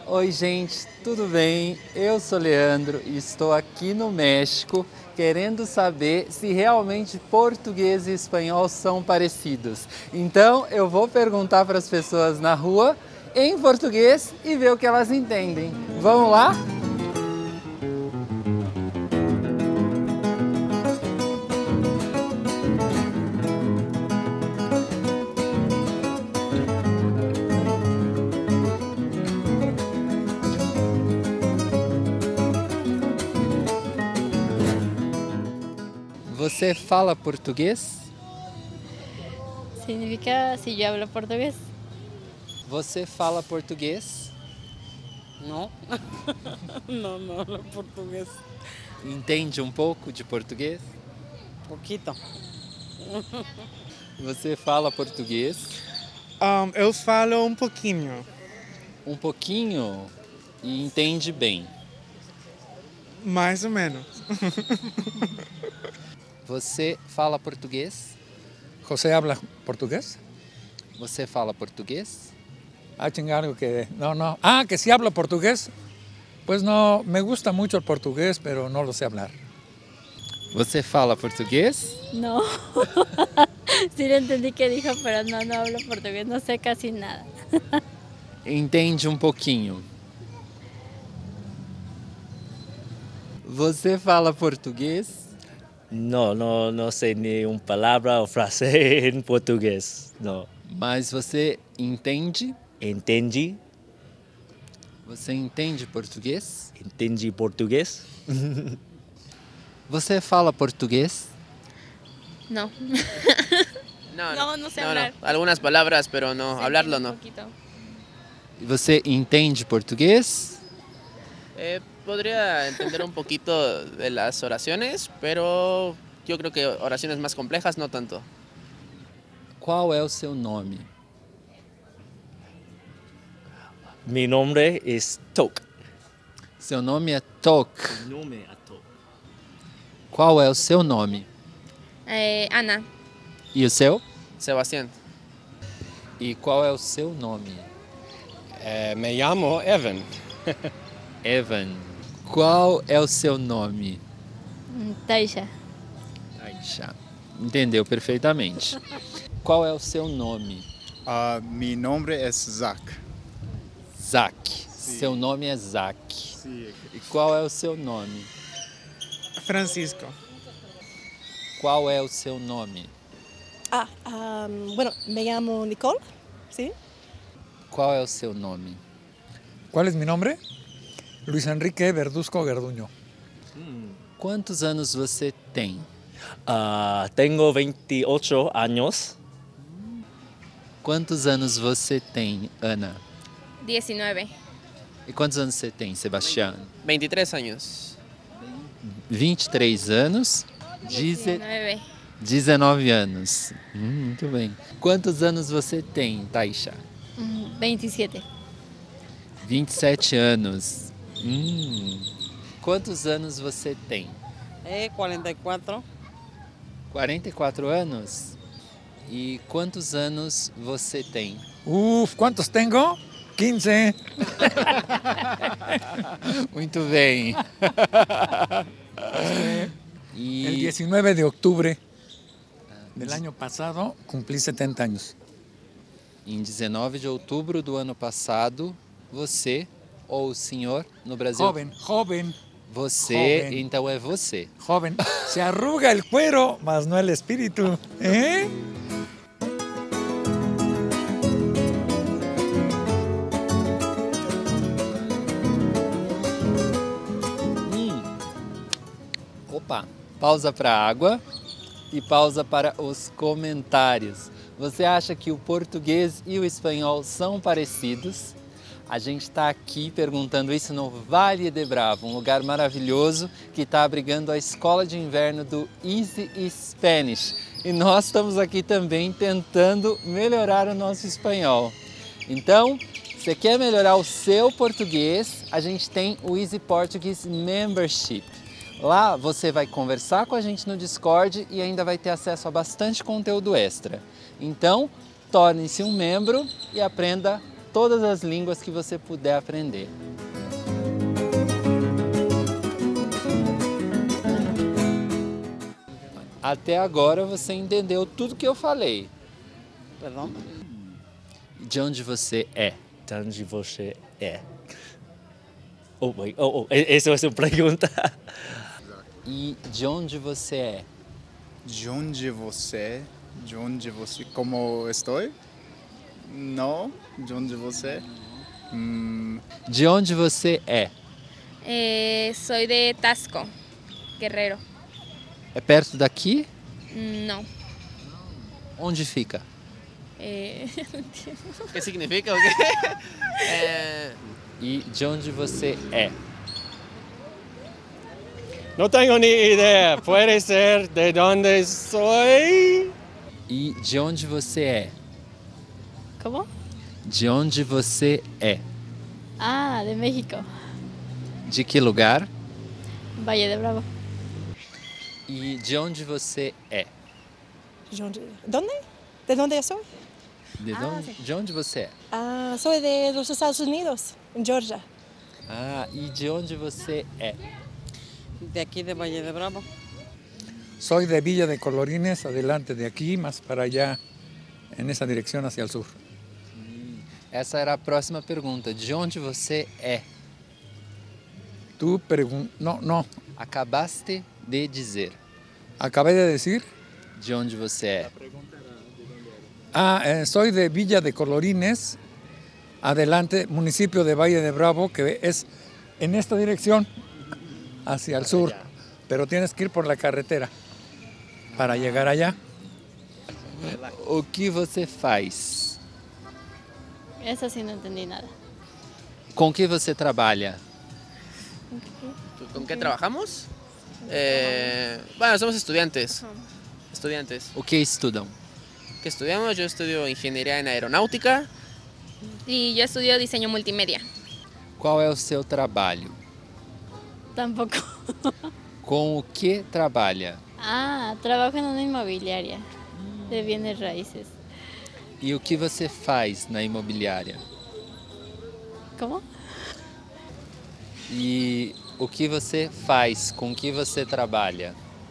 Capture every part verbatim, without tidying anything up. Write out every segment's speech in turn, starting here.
Oi gente, tudo bem? Eu sou Leandro e estou aqui no México querendo saber se realmente português e espanhol são parecidos. Então eu vou perguntar para as pessoas na rua em português e ver o que elas entendem. Vamos lá? Você fala português? Significa si yo hablo portugués. Você fala português? No, no, no hablo portugués. Entende um pouco de português? Poquito. Você fala português? Um, eu falo um pouquinho. Um pouquinho e entende bem. Mais ou menos. Você fala português? José habla portugués. Você fala portugués? Ah, chingado que no, no. Ah, que sí hablo portugués. Pues no, me gusta mucho el portugués, pero no lo sé hablar. Você fala português? No. Sí lo entendí que dijo, pero no, no hablo portugués, no sé casi nada. Entende um pouquinho. Você fala português? No, no, no sé ni una palabra o frase en portugués, no. Mas você entende? Entendi, Você entende português? entendi portugués. Você fala português? No. No, No, no sé hablar. Algunas palabras, pero no, hablarlo no. Você entende português? Eh, podría entender un poquito de las oraciones, pero yo creo que oraciones más complejas no tanto. Qual é o seu nome? Mi nombre es Tok. Seu nome é Tok. Mi nombre es Tok. Qual é o seu nome? Eh, Ana. E o seu? Sebastián. E qual é o seu nome? Eh, me llamo Evan. Evan. Qual é o seu nome? Taisha. Aisha. Entendeu perfeitamente. Qual é o seu nome? Uh, mi nombre es Zach. Zac. Seu nome é Zac. Sí. E qual é o seu nome? Francisco. Qual é o seu nome? Ah, um, bueno, me llamo Nicole, ¿sí? Qual é o seu nome? ¿Cuál es mi nombre? Luis Enrique Verduzco Garduño. Quantos anos você tem? Ah, tengo veintiocho años. Quantos anos você tem, Ana? diecinueve. E quantos anos você tem, Sebastião? veintitrés años. vinte e três anos. Deze- diecinueve. dezenove anos. Hum, muito bem. Quantos anos você tem, Taisha? Mm, veintisiete. vinte e sete anos. Hum. Quantos anos você tem? Eh, cuarenta y cuatro. quarenta e quatro anos? E quantos anos você tem? Uf, ¿cuántos tengo? quince. Muito bem. El E diecinueve de octubre del año pasado cumplí setenta años. em dezenove de outubro do ano passado, você ou o senhor no Brasil? Joven, joven, Você, Joven. então é você. joven. Se arruga el cuero, mas no el espíritu. ¿Eh? Hum. Opa, pausa para a água e pausa para os comentários. Você acha que o português e o espanhol são parecidos? A gente está aqui perguntando isso no Vale de Bravo, um lugar maravilhoso que está abrigando a escola de inverno do Easy Spanish. E nós estamos aqui também tentando melhorar o nosso espanhol. Então, você quer melhorar o seu português? A gente tem o Easy Portuguese Membership. Lá você vai conversar com a gente no Discord e ainda vai ter acesso a bastante conteúdo extra. Então, torne-se um membro e aprenda todas as línguas que você puder aprender. Até agora você entendeu tudo que eu falei. Perdão? De onde você é? De onde você é? Oh, wait. oh, oh. Essa é uma pergunta. E de onde você é? De onde você? De onde você? Como estou? Não. De onde você? Hum, De onde você é? Eh, soy de Tasco, Guerrero. É perto daqui? No. Onde fica? Eh, no entiendo. O que significa o quê? É, E de onde você é? No tengo ni idea. Puede ser de donde soy. E de onde você é? ¿Cómo? De onde você é? Ah, de México. De que lugar? Valle de Bravo. E de onde você é? ¿Dónde? ¿De dónde soy? De, Ah, onde, de onde você é? Ah, soy de los Estados Unidos, en Georgia. Ah, e de onde você é? De aquí de Valle de Bravo. Soy de Villa de Colorines, adelante de aquí, más para allá, en esa dirección hacia el sur. Essa era a próxima pergunta. De onde você é? Tú pregun... No, no. Acabaste de dizer. Acabé de decir. De onde você é? Ah, eh, soy de Villa de Colorines, adelante, municipio de Valle de Bravo, que es en esta dirección, hacia el sur. Pero tienes que ir por la carretera para llegar allá. O que você faz? Esa sí no entendí nada. Com que você trabalha? ¿Con qué trabajamos? Eh, bueno, somos estudiantes. Estudiantes. O que estudam? ¿Qué estudiamos? Yo estudio ingeniería en aeronáutica. Y yo estudio diseño multimedia. Qual é o seu trabalho? Tampoco. Com o que trabalha? Ah, trabajo en una inmobiliaria de bienes raíces. E o que você faz na imobiliária? ¿Cómo? E o que você faz? Com que você trabalha?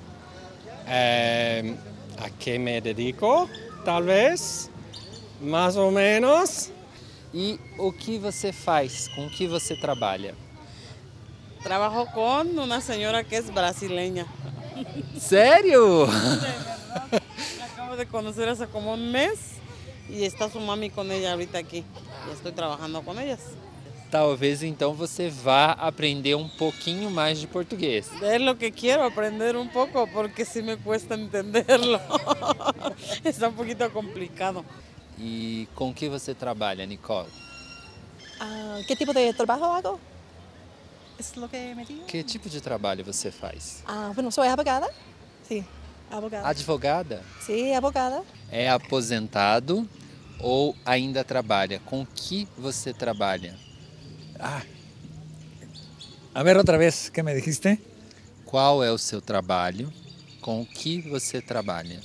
Eh, ¿A qué me dedico? Tal vez. Más o menos. E o que você faz? Com que você trabalha? Trabajo con una señora que es brasileña. Sério? La acabo de conocer hace como un mes y está su mami con ella ahorita aquí. Y estoy trabajando con ellas. Talvez então você vá aprender um pouquinho mais de português. Es lo que quiero, aprender un poco, porque sí me cuesta entenderlo. Está un poquito complicado. E com que você trabalha, Nicole? Ah, ¿Qué tipo de trabajo hago? ¿Es lo que me digo? Que tipo de trabalho você faz? Ah, bueno, soy abogada. Sí, abogada. Advogada? Sí, abogada. É aposentado ou ainda trabalha? Com que você trabalha? Ah. A ver otra vez, ¿qué me dijiste? Qual é o seu trabalho? Com que você trabalha?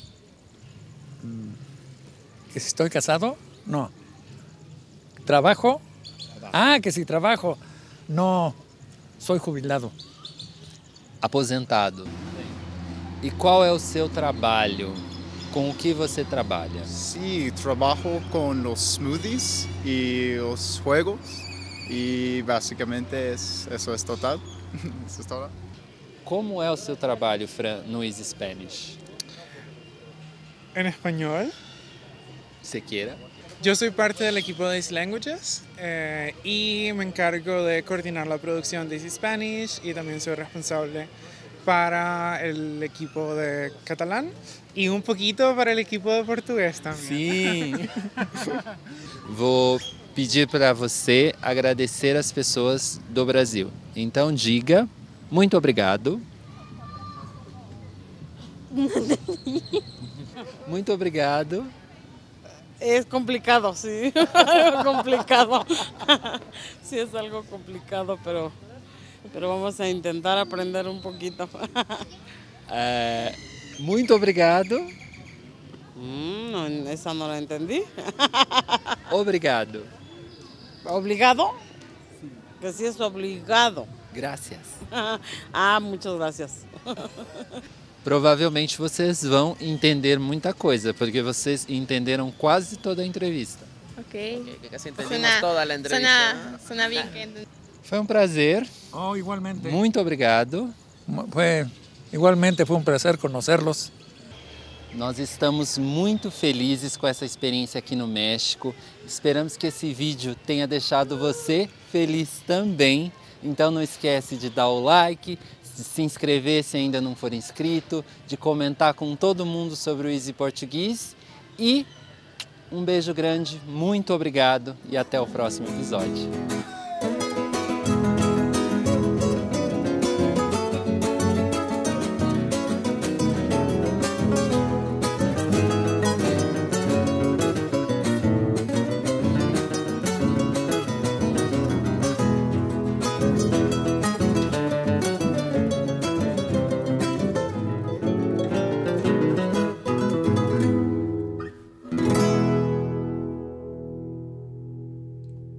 ¿Que si estoy casado? No. ¿Trabajo? Ah, que si trabajo. No, soy jubilado. Aposentado. E qual é o seu trabalho? Com o que você trabalha? sí, trabajo con los smoothies y los juegos. Y básicamente es, eso es total. Eso es todo. Como é o seu trabalho, Fran, no Easy Spanish? En español, Você queira? yo soy parte del equipo de Easy Languages eh, y me encargo de coordinar la producción de Easy Spanish y también soy responsable para el equipo de catalán y un poquito para el equipo de portugués también. Sim. Vou pedir para você agradecer as pessoas do Brasil. Então diga muito obrigado. Muito obrigado. Es complicado, sí. Es complicado. Sí, es algo complicado, pero, pero vamos a intentar aprender un poquito. É, muito obrigado. Mm, no, esa no la entendí. Obrigado. ¿Obligado? Que sí es obligado. Gracias. Ah, muchas gracias. Provavelmente vocês vão entender muita coisa, porque vocês entenderam quase toda a entrevista. Ok. Que casi entendimos Suena, toda la entrevista. suena, suena bien que ent- Foi um prazer. Oh, igualmente. Muito obrigado. Fue, igualmente fue un placer conocerlos. Nós estamos muito felizes com essa experiência aqui no México. Esperamos que esse vídeo tenha deixado você feliz também. Então não esquece de dar o like, de se inscrever se ainda não for inscrito, de comentar com todo mundo sobre o Easy Português. E um beijo grande, muito obrigado e até o próximo episódio.